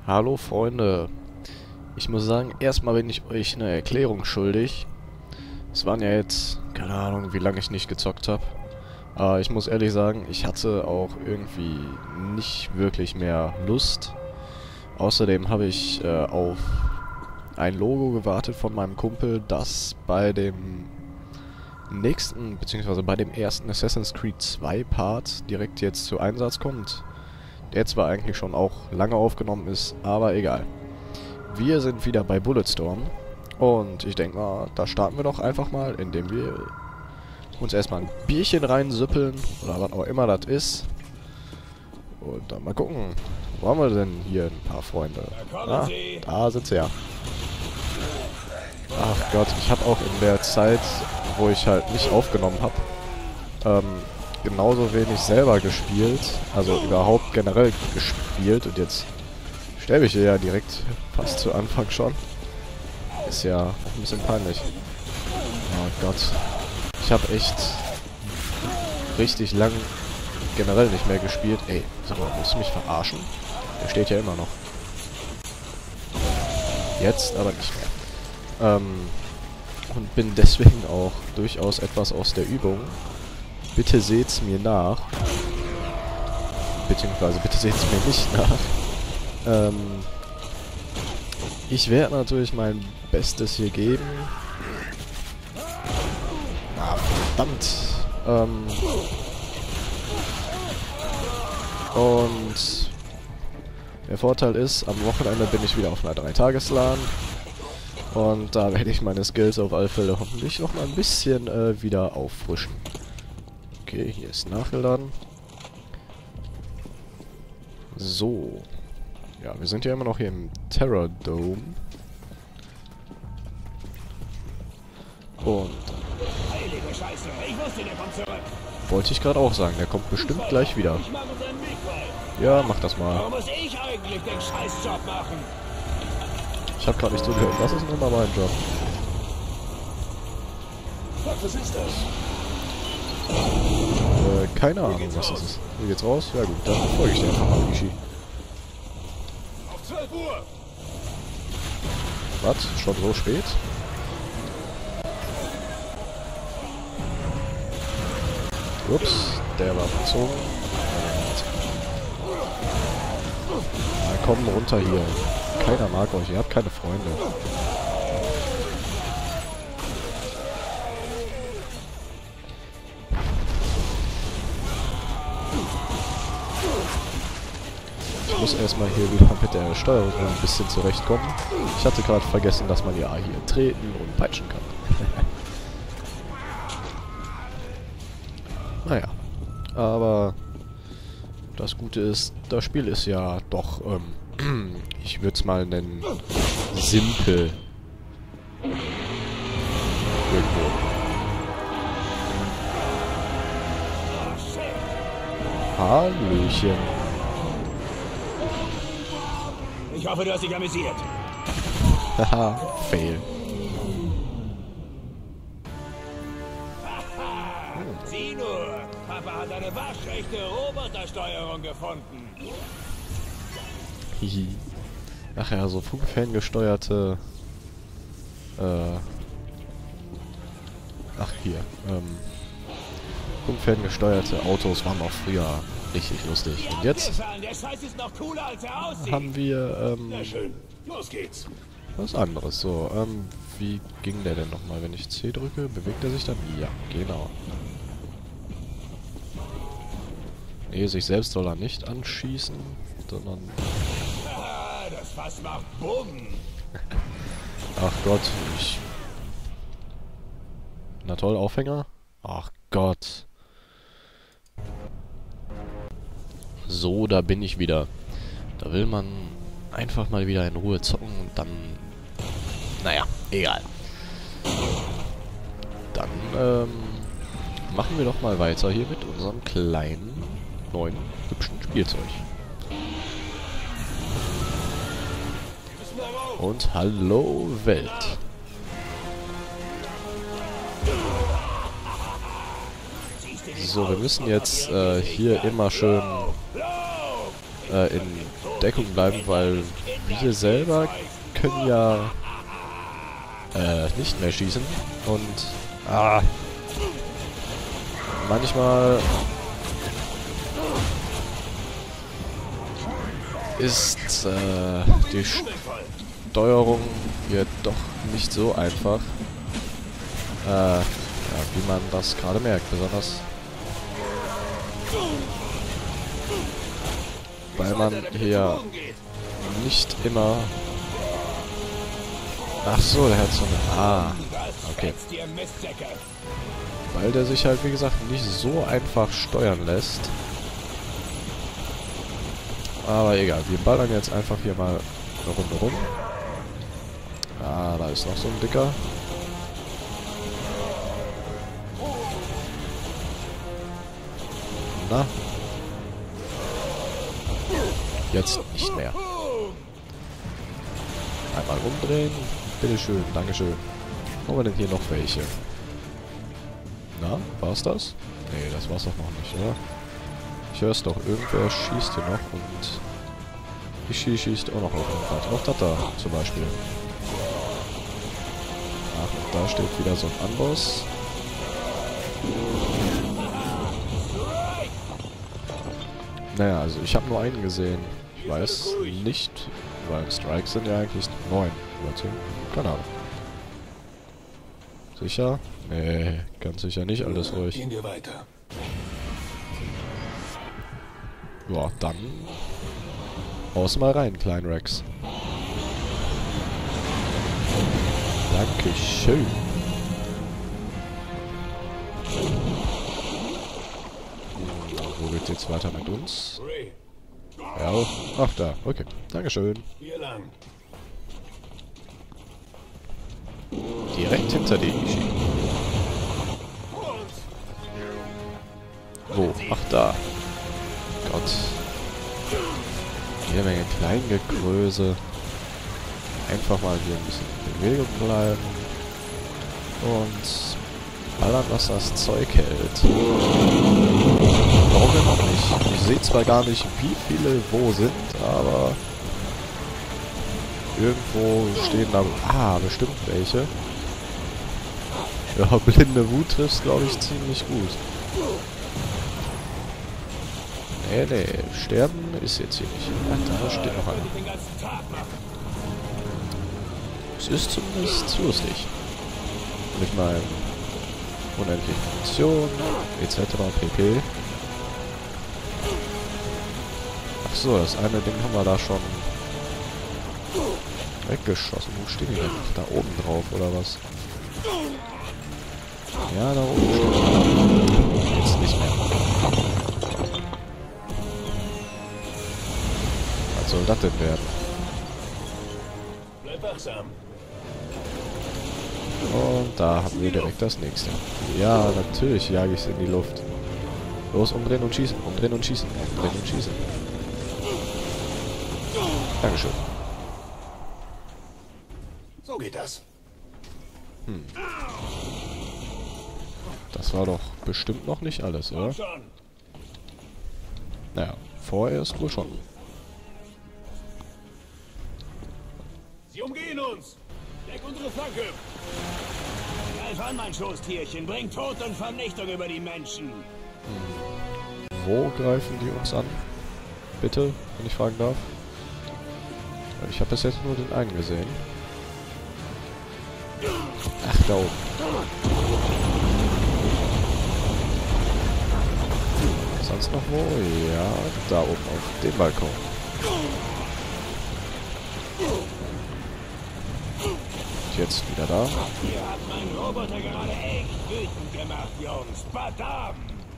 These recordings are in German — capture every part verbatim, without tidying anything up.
Hallo Freunde, ich muss sagen, erstmal bin ich euch eine Erklärung schuldig. Es waren ja jetzt, keine Ahnung, wie lange ich nicht gezockt habe. Aber ich muss ehrlich sagen, ich hatte auch irgendwie nicht wirklich mehr Lust. Außerdem habe ich äh, auf ein Logo gewartet von meinem Kumpel, das bei dem nächsten, beziehungsweise bei dem ersten Assassin's Creed zwei Part direkt jetzt zu Einsatz kommt. Der zwar eigentlich schon auch lange aufgenommen ist, aber egal. Wir sind wieder bei Bulletstorm. Und ich denke mal, da starten wir doch einfach mal, indem wir uns erstmal ein Bierchen reinsüppeln. Oder was auch immer das ist. Und dann mal gucken. Wo haben wir denn hier ein paar Freunde? Ah, da sind sie ja. Ach Gott, ich habe auch in der Zeit, wo ich halt nicht aufgenommen habe, ähm, genauso wenig selber gespielt, also überhaupt generell gespielt, und jetzt sterbe ich hier ja direkt fast zu Anfang schon. Ist ja auch ein bisschen peinlich. Oh Gott. Ich habe echt richtig lang generell nicht mehr gespielt. Ey, sag mal, willst du mich verarschen? Der steht ja immer noch. Jetzt aber nicht mehr. Ähm, und bin deswegen auch durchaus etwas aus der Übung. Bitte seht's mir nach. Beziehungsweise bitte seht's mir nicht nach. Ähm, ich werde natürlich mein Bestes hier geben. Ah, verdammt. Ähm, und der Vorteil ist, am Wochenende bin ich wieder auf einer drei-Tages-LAN. Und da werde ich meine Skills auf alle Fälle hoffentlich noch mal ein bisschen äh, wieder auffrischen. Okay, hier ist nachgeladen. So. Ja, wir sind ja immer noch hier im Terror Dome. Und Heilige Scheiße, ich wusste, der kommt zurück. Wollte ich gerade auch sagen, der kommt bestimmt gleich wieder. Ich mache seinen Weg frei. Ja, mach das mal. Warum muss ich eigentlich den Scheißjob machen? Ich habe gerade nicht zugehört. Was ist nun mal mein Job? Was ist das? Äh, keine Ahnung, was das ist. Hier geht's raus? Ja gut, dann folge ich dir einfach mal, Ishi. Auf zwölf Uhr. Was? Schon so spät? Ups, der war verzogen. Na komm runter hier. Keiner mag euch, ihr habt keine Freunde. Ich muss erstmal hier wieder mit der Steuerung ein bisschen zurechtkommen. Ich hatte gerade vergessen, dass man ja hier treten und peitschen kann. Naja. Aber das Gute ist, das Spiel ist ja doch, ähm, ich würde es mal nennen, simpel. Irgendwo. Hallöchen. Ich hoffe, du hast dich amüsiert. Haha, fail. Sieh nur, Papa hat eine waschechte Robotersteuerung gefunden. Hihi. Ach ja, so funkferngesteuerte... Äh... Ach hier, ähm... funkferngesteuerte Autos waren auch früher richtig lustig. Und jetzt Der Scheiß ist noch cooler, als er aussieht. haben wir, ähm... Sehr schön. Los geht's. was anderes. So, ähm, wie ging der denn nochmal? Wenn ich C drücke, bewegt er sich dann? Ja, genau. Nee, sich selbst soll er nicht anschießen, sondern... Ah, das Fass macht Bumm. Ach Gott, ich... Na toll, Aufhänger? Ach Gott. So, da bin ich wieder. Da will man einfach mal wieder in Ruhe zocken und dann... Naja, egal. Dann, ähm... machen wir doch mal weiter hier mit unserem kleinen, neuen, hübschen Spielzeug. Und hallo Welt. So, wir müssen jetzt äh, hier immer schön äh, in Deckung bleiben, weil wir selber können ja äh, nicht mehr schießen. Und ah, manchmal ist äh, die Steuerung hier doch nicht so einfach, äh, ja, wie man das gerade merkt, besonders weil man hier nicht immer... Ach so, der hat so eine... Ah, okay. Weil der sich halt, wie gesagt, nicht so einfach steuern lässt. Aber egal, wir ballern jetzt einfach hier mal eine Runde rum. Ah, da ist noch so ein Dicker. Na? Jetzt nicht mehr. Einmal umdrehen. Bitteschön, dankeschön. Haben wir denn hier noch welche? Na, war's das? Nee, das war's doch noch nicht, oder? Ich höre es doch, irgendwer schießt hier noch und... Ich schieß, schießt auch noch auf irgendwas. Noch das da, zum Beispiel. Ach, und da steht wieder so ein Amboss. Naja, also ich habe nur einen gesehen. Ich weiß nicht, weil Strikes sind ja eigentlich neun oder zehn. Keine Ahnung. Sicher? Nee, ganz sicher nicht, alles ruhig. Gehen wir weiter. Ja, dann... Haus mal rein, Klein Rex. Dankeschön. Wo geht's jetzt weiter mit uns? Ja, ach da, okay. Dankeschön. Hier lang. Direkt hinter die Ishi. Wo? Ach da. Gott. Jede Menge Kleingegröße. Einfach mal hier ein bisschen in Bewegung bleiben. Und ballern, was das Zeug hält. Warum denn auch nicht? Ich sehe zwar gar nicht, wie viele wo sind, aber irgendwo stehen da... Ah, bestimmt welche. Ja, blinde Wut trifft, glaube ich, ziemlich gut. Nee, nee, sterben ist jetzt hier nicht. Ach, da steht noch einer. Es ist zumindest lustig. Mit meinem unendlichen Munition, et cetera pp. Ach so, das eine Ding haben wir da schon weggeschossen. Wo stehen die denn? Da oben drauf, oder was? Ja, da oben schon. Jetzt nicht mehr. Was soll das denn werden? Bleib wachsam. Und da haben wir direkt das nächste. Ja, natürlich jage ich es in die Luft. Los, umdrehen und schießen, umdrehen und schießen, umdrehen und schießen. Dankeschön. So geht das. Hm. Das war doch bestimmt noch nicht alles, oder? Naja, vorerst wohl schon. Sie umgehen uns! Deck unsere Flanke! Greif an, mein Schoßtierchen! Bring Tod und Vernichtung über die Menschen! Hm. Wo greifen die uns an? Bitte, wenn ich fragen darf? Ich habe bis jetzt nur den einen gesehen. Ach, da oben. Sonst noch wo? Ja, da oben auf dem Balkon. Und jetzt wieder da. Ihr habt meinen Roboter gerade echt wütend gemacht, Jungs. Badam!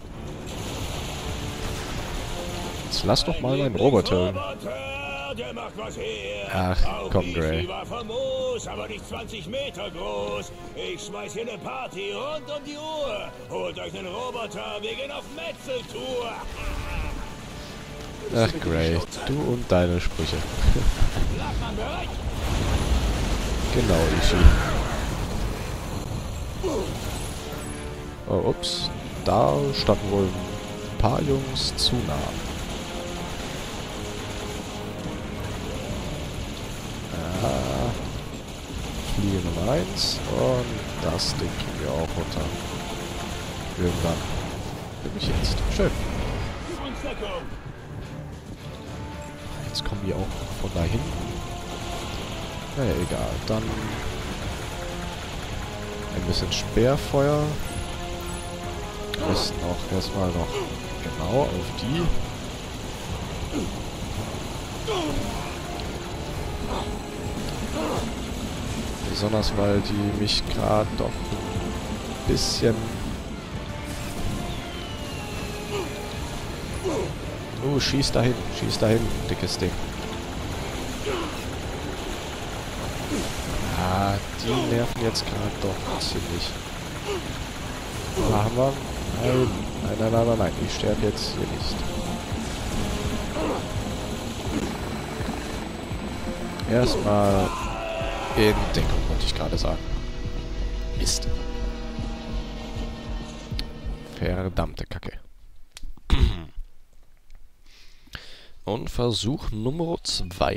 Jetzt lass doch mal meinen Roboter. Der macht was her. Ach, Auch komm, ich, Gray. die war famos, aber nicht zwanzig Meter groß. Ich schmeiß hier eine Party rund um die Uhr. Holt euch einen Roboter, wir gehen auf Metzeltour. Ach, Gray, du und deine Sprüche. Lackmann bereit? Genau, Ishi. Oh, ups. Da standen wohl ein paar Jungs zu nah. Fliege Nummer eins. Und das Ding kriegen wir auch runter. Irgendwann. Nämlich jetzt. Schön. Jetzt kommen die auch von da hinten. Naja, egal. Dann ein bisschen Speerfeuer. Am besten auch erstmal noch genau auf die. Besonders weil die mich gerade doch ein bisschen... Uh, schieß dahin, schieß dahin, dickes Ding. Ah, die nerven jetzt gerade doch ziemlich. Da haben wir... Nein, nein, nein, nein, nein, nein, ich sterbe jetzt hier nicht. Erstmal in Deckung, wollte ich gerade sagen. Mist. Verdammte Kacke. Und Versuch Nummer zwei.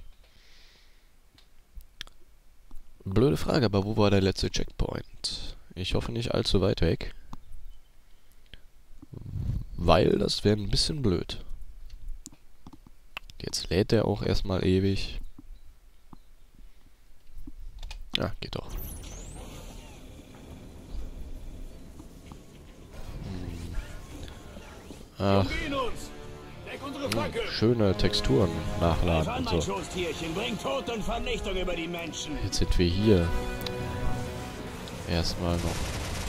Blöde Frage, aber wo war der letzte Checkpoint? Ich hoffe nicht allzu weit weg. Weil das wäre ein bisschen blöd. Jetzt lädt er auch erstmal ewig. Ja, geht doch. Hm. Ach. Hm, schöne Texturen nachladen und so. Jetzt sind wir hier. Erstmal noch.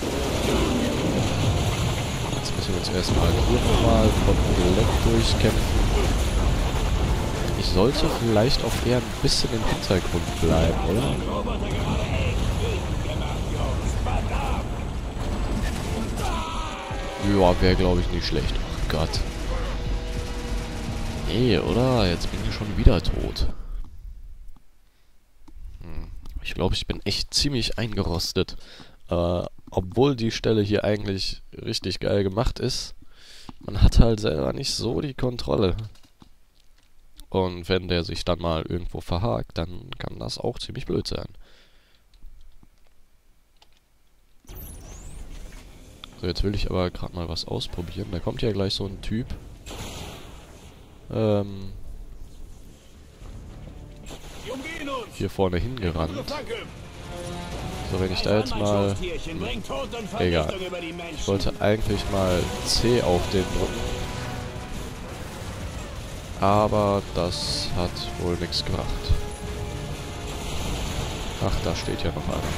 Jetzt müssen wir uns erstmal hier nochmal komplett durchkämpfen. Ich sollte vielleicht auch eher ein bisschen im Hintergrund bleiben, oder? Ja, wäre glaube ich nicht schlecht. Oh Gott. Nee, oder? Jetzt bin ich schon wieder tot. Hm. Ich glaube, ich bin echt ziemlich eingerostet. Äh, obwohl die Stelle hier eigentlich richtig geil gemacht ist. Man hat halt selber nicht so die Kontrolle. Und wenn der sich dann mal irgendwo verhakt, dann kann das auch ziemlich blöd sein. So, jetzt will ich aber gerade mal was ausprobieren. Da kommt ja gleich so ein Typ. Ähm, hier vorne hingerannt. So, wenn ich da jetzt mal... Hm, egal. Ich wollte eigentlich mal C auf den drücken. Aber das hat wohl nichts gebracht. Ach, da steht ja noch einer.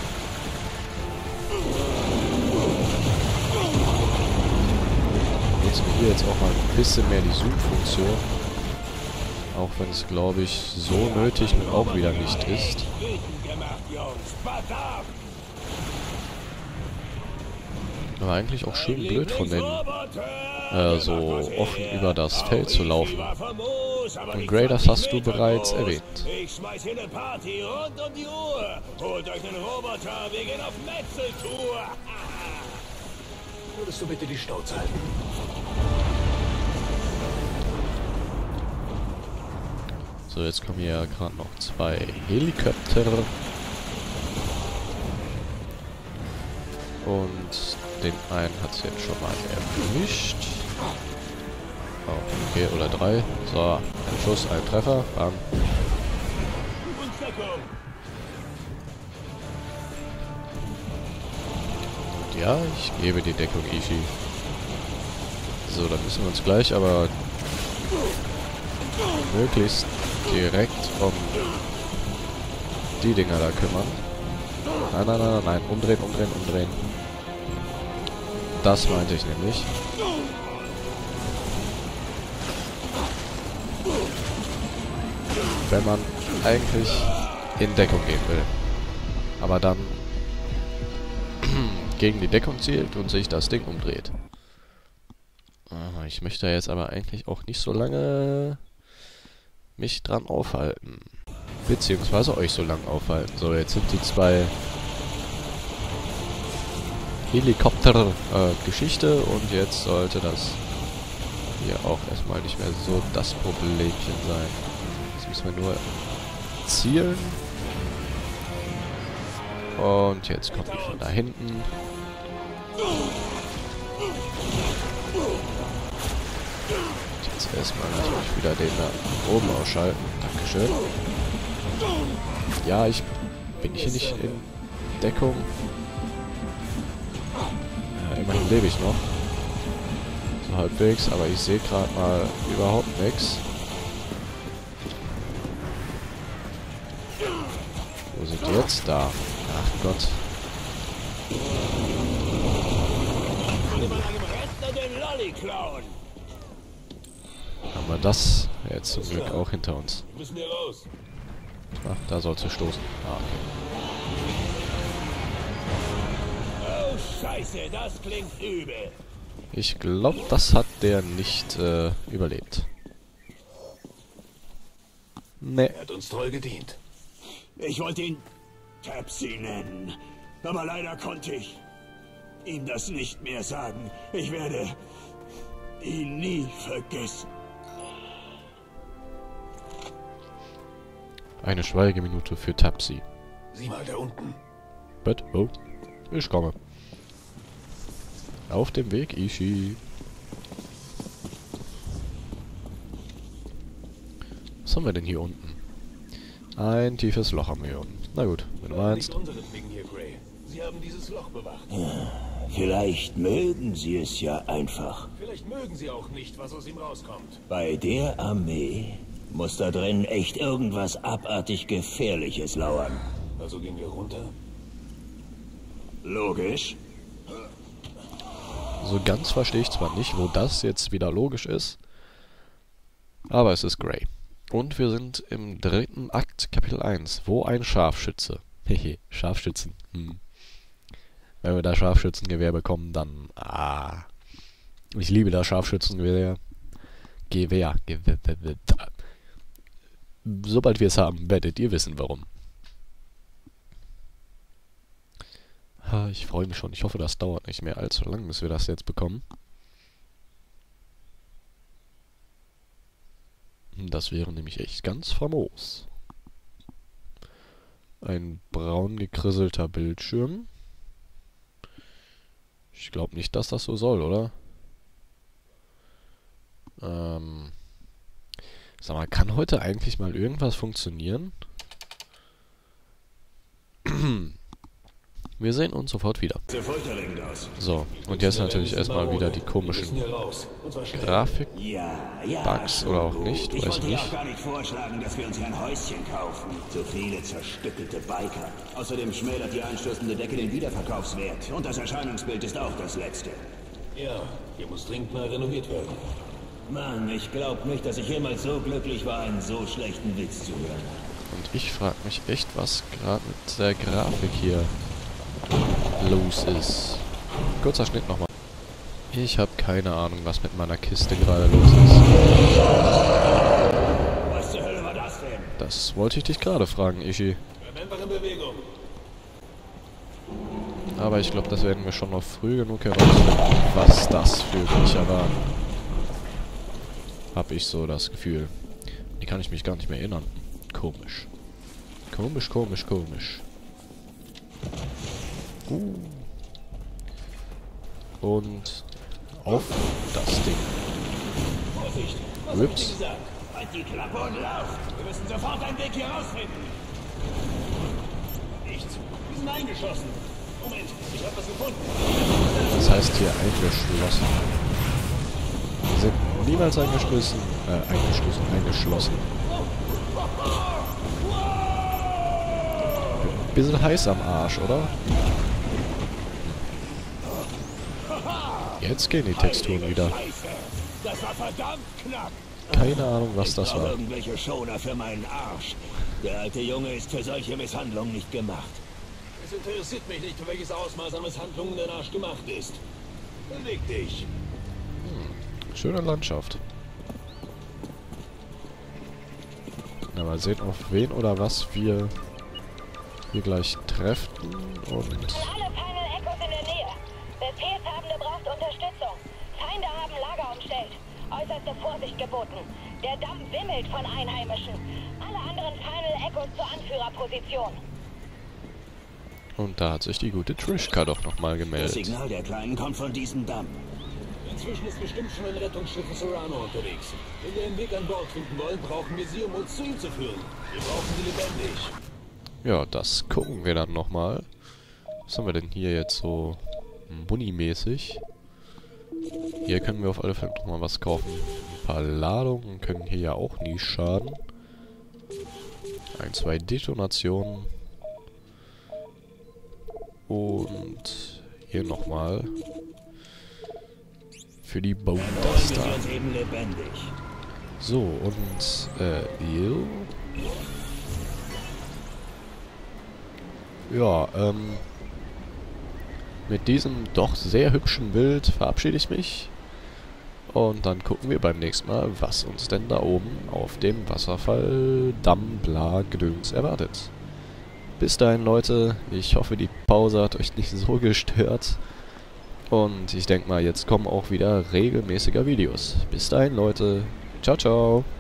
Nutzen wir hier jetzt auch mal ein bisschen mehr die Zoom-Funktion. Auch wenn es, glaube ich, so nötig nun auch wieder nicht ist. Aber eigentlich auch schön blöd von denen, äh, so offen über das Feld zu laufen. Und Grey, das hast du bereits erwähnt. Ich schmeiß hier eine Party rund um die Uhr. Holt euch einen Roboter, wir gehen auf Metzeltour. Würdest du bitte die Schnauze halten? So, jetzt kommen hier gerade noch zwei Helikopter. Und den einen hat es jetzt schon mal erwischt. Oh, okay, oder drei. So, ein Schuss, ein Treffer. Bam. Und ja, ich gebe die Deckung, Ishi. So, dann müssen wir uns gleich aber möglichst direkt um die Dinger da kümmern. Nein, nein, nein, nein, umdrehen, umdrehen, umdrehen. Das meinte ich nämlich. Wenn man eigentlich in Deckung gehen will. Aber dann gegen die Deckung zielt und sich das Ding umdreht. Ich möchte jetzt aber eigentlich auch nicht so lange mich dran aufhalten. Beziehungsweise euch so lange aufhalten. So, jetzt sind die zwei Helikopter-Geschichte äh, und jetzt sollte das hier auch erstmal nicht mehr so das Problemchen sein. Jetzt müssen wir nur zielen. Und jetzt kommt die von da hinten. Jetzt erstmal natürlich wieder den da oben ausschalten. Dankeschön. Ja, ich bin ich hier nicht in Deckung. Ja, immerhin lebe ich noch. So halbwegs, aber ich sehe gerade mal überhaupt nichts. Wo sind die jetzt? Da. Ach Gott. Haben wir das jetzt zum Glück auch hinter uns. Ach, da sollst du stoßen. Ah, okay. Oh, Scheiße, das klingt übel. Ich glaube, das hat der nicht äh, überlebt. Nee. Er hat uns treu gedient. Ich wollte ihn Tapsy nennen, aber leider konnte ich ihm das nicht mehr sagen. Ich werde ihn nie vergessen. Eine Schweigeminute für Tapsy. Sieh mal da unten. But, oh, ich komme. Auf dem Weg, Ishi. Was haben wir denn hier unten? Ein tiefes Loch haben wir hier unten. Na gut, wenn du meinst. Sie haben dieses Loch bewacht. Ja, vielleicht mögen sie es ja einfach. Vielleicht mögen sie auch nicht, was aus ihm rauskommt. Bei der Armee muss da drin echt irgendwas abartig Gefährliches lauern. Also gehen wir runter? Logisch. So ganz verstehe ich zwar nicht, wo das jetzt wieder logisch ist, aber es ist Grey. Und wir sind im dritten Akt, Kapitel eins. Wo ein Scharfschütze. Hehe, Scharfschützen. Hm. Wenn wir da Scharfschützengewehr bekommen, dann... Ah. Ich liebe das Scharfschützengewehr. Gewehr. Gewehr. Sobald wir es haben, werdet ihr wissen, warum. Ha, ich freue mich schon. Ich hoffe, das dauert nicht mehr allzu lang, bis wir das jetzt bekommen. Das wäre nämlich echt ganz famos. Ein braun gekrisselter Bildschirm. Ich glaube nicht, dass das so soll, oder? Ähm... Sag mal, kann heute eigentlich mal irgendwas funktionieren? Wir sehen uns sofort wieder. So, und jetzt natürlich erstmal wieder die komischen Grafik-Bugs oder auch nicht, weiß ich nicht. Ich gar nicht vorschlagen, dass wir uns hier ein Häuschen kaufen. So viele zerstückelte Biker. Außerdem schmälert die einstürzende Decke den Wiederverkaufswert. Und das Erscheinungsbild ist auch das letzte. Ja, hier muss dringend mal renoviert werden. Mann, ich glaub nicht, dass ich jemals so glücklich war, einen so schlechten Witz zu hören. Und ich frage mich echt, was gerade mit der Grafik hier los ist. Kurzer Schnitt nochmal. Ich habe keine Ahnung, was mit meiner Kiste gerade los ist. Was zur Hölle war das denn? Das wollte ich dich gerade fragen, Ishi. In Bewegung. Aber ich glaube, das werden wir schon noch früh genug herausfinden, was das für Viecher waren. Hab ich so das Gefühl. Die kann ich mich gar nicht mehr erinnern. Komisch. Komisch, komisch, komisch. Uh. Und auf das Ding. Vorsicht! Was hab ich gesagt? Halt die Klappe und lauf! Wir müssen sofort einen Weg hier rausfinden! Nichts. Wir sind eingeschossen. Moment, ich hab was gefunden. Das heißt hier eingeschlossen. Wir sind niemals eingeschlossen. Äh, eingeschlossen, eingeschlossen. Bisschen heiß am Arsch, oder? Jetzt gehen die Texturen wieder. Das war verdammt knapp. Keine Ahnung, was das war. Irgendwelche Schoner für meinen Arsch. Der alte Junge ist für solche Misshandlungen nicht gemacht. Es interessiert mich nicht, für welches Ausmaß an Misshandlungen der Arsch gemacht ist. Beweg dich. Hm, schöne Landschaft. Na, mal sehen, auf wen oder was wir hier gleich treffen und... Alle Final Echos in der Nähe. Befehlshabende braucht Unterstützung. Feinde haben Lager umstellt. Äußerste Vorsicht geboten. Der Damm wimmelt von Einheimischen. Alle anderen Final Echos zur Anführerposition. Und da hat sich die gute Trishka doch nochmal Das gemeldet. Signal der Kleinen kommt von diesem Damm. Inzwischen ist bestimmt schon ein Rettungsschiff für Serrano unterwegs. Wenn wir einen Weg an Bord finden wollen, brauchen wir sie, um uns zu ihm zu führen. Wir brauchen sie lebendig. Ja, das gucken wir dann nochmal. Was haben wir denn hier jetzt so Money-mäßig? Hier können wir auf alle Fälle nochmal was kaufen. Ein paar Ladungen können hier ja auch nie schaden. Ein, zwei Detonationen. Und hier nochmal für die Wollen Bounduster. wir uns eben lebendig. So, und, äh, jo. Ja, ähm, mit diesem doch sehr hübschen Bild verabschiede ich mich. Und dann gucken wir beim nächsten Mal, was uns denn da oben auf dem Wasserfall Damm bla Gedöns erwartet. Bis dahin, Leute, ich hoffe, die Pause hat euch nicht so gestört. Und ich denke mal, jetzt kommen auch wieder regelmäßiger Videos. Bis dahin, Leute. Ciao, ciao.